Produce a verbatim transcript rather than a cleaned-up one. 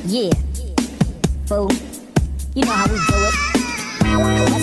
Yeah, fool. You know how we do it.